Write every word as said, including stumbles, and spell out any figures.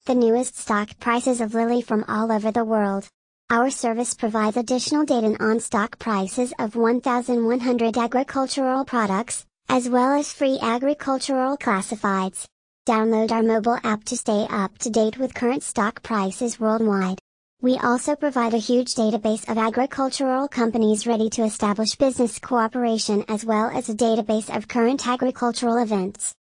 the newest stock prices of Lilly from all over the world. Our service provides additional data on stock prices of one thousand one hundred agricultural products, as well as free agricultural classifieds. Download our mobile app to stay up to date with current stock prices worldwide. We also provide a huge database of agricultural companies ready to establish business cooperation, as well as a database of current agricultural events.